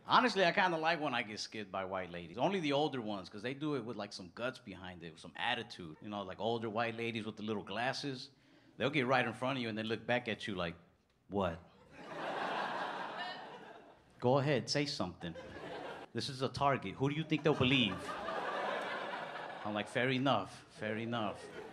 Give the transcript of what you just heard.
Honestly, I kind of like when I get skipped by white ladies. Only the older ones, because they do it with like some guts behind it, with some attitude. You know, like older white ladies with the little glasses. They'll get right in front of you and then look back at you like, what? Go ahead, say something. This is a target. Who do you think they'll believe? I'm like, fair enough, fair enough.